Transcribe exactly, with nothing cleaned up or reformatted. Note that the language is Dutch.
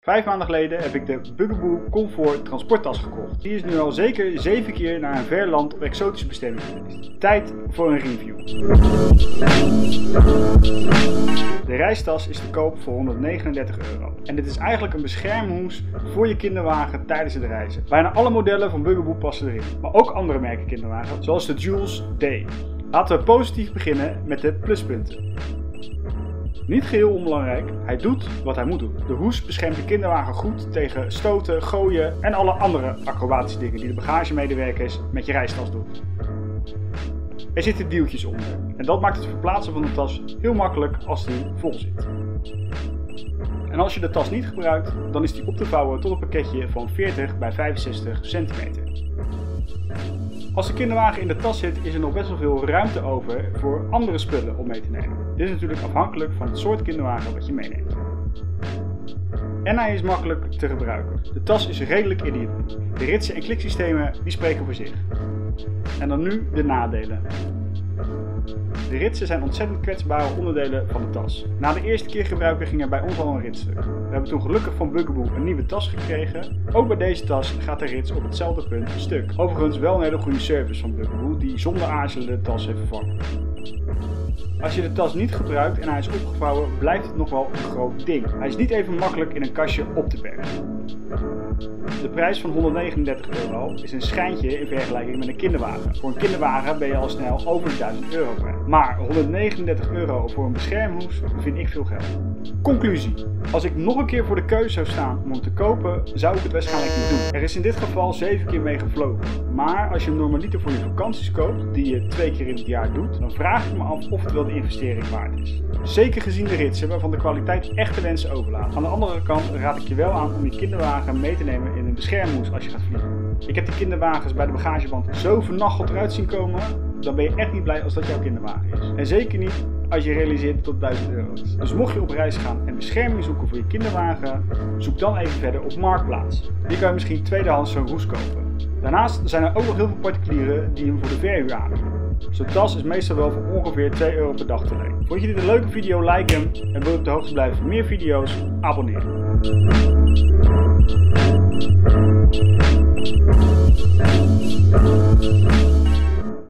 Vijf maanden geleden heb ik de Bugaboo Comfort transporttas gekocht. Die is nu al zeker zeven keer naar een ver land op exotische bestemming geweest. Tijd voor een review. De reistas is te koop voor honderdnegenendertig euro. En dit is eigenlijk een beschermhoes voor je kinderwagen tijdens het reizen. Bijna alle modellen van Bugaboo passen erin, maar ook andere merken kinderwagen, zoals de Jules D. Laten we positief beginnen met de pluspunten. Niet geheel onbelangrijk, hij doet wat hij moet doen. De hoes beschermt de kinderwagen goed tegen stoten, gooien en alle andere acrobatische dingen die de bagagemedewerkers met je reistas doen. Er zitten wieltjes onder en dat maakt het verplaatsen van de tas heel makkelijk als die vol zit. En als je de tas niet gebruikt, dan is die op te vouwen tot een pakketje van veertig bij vijfenzestig centimeter. Als de kinderwagen in de tas zit, is er nog best wel veel ruimte over voor andere spullen om mee te nemen. Dit is natuurlijk afhankelijk van het soort kinderwagen wat je meeneemt. En hij is makkelijk te gebruiken. De tas is redelijk ideaal. De ritsen en kliksystemen die spreken voor zich. En dan nu de nadelen. De ritsen zijn ontzettend kwetsbare onderdelen van de tas. Na de eerste keer gebruiken ging er bij ons al een ritstuk. We hebben toen gelukkig van Bugaboo een nieuwe tas gekregen. Ook bij deze tas gaat de rits op hetzelfde punt stuk. Overigens wel een hele goede service van Bugaboo die zonder aarzelen de tas heeft vervangen. Als je de tas niet gebruikt en hij is opgevouwen, blijft het nog wel een groot ding. Hij is niet even makkelijk in een kastje op te bergen. De prijs van honderdnegenendertig euro is een schijntje in vergelijking met een kinderwagen. Voor een kinderwagen ben je al snel over de duizend euro kwijt. Maar honderdnegenendertig euro voor een beschermhoes vind ik veel geld. Conclusie. Als ik nog een keer voor de keuze zou staan om hem te kopen, zou ik het waarschijnlijk niet doen. Er is in dit geval zeven keer mee gevlogen. Maar als je hem normaliter voor je vakanties koopt, die je twee keer in het jaar doet, dan vraag ik me af of het wel de investering waard is. Zeker gezien de ritsen waarvan de kwaliteit echt de wensen overlaat. Aan de andere kant raad ik je wel aan om je kinderwagen mee te nemen in een beschermhoes als je gaat vliegen. Ik heb die kinderwagens bij de bagageband zo vernacheld eruit zien komen, dan ben je echt niet blij als dat jouw kinderwagen is. En zeker niet als je realiseert dat het duizend euro is. Dus mocht je op reis gaan en bescherming zoeken voor je kinderwagen, zoek dan even verder op Marktplaats. Hier kan je misschien tweedehands zo'n hoes kopen. Daarnaast zijn er ook nog heel veel particulieren die hem voor de verhuur aanbieden. Zo'n tas is meestal wel voor ongeveer twee euro per dag te lenen. Vond je dit een leuke video? Like hem en wil je op de hoogte blijven van meer video's? Abonneer.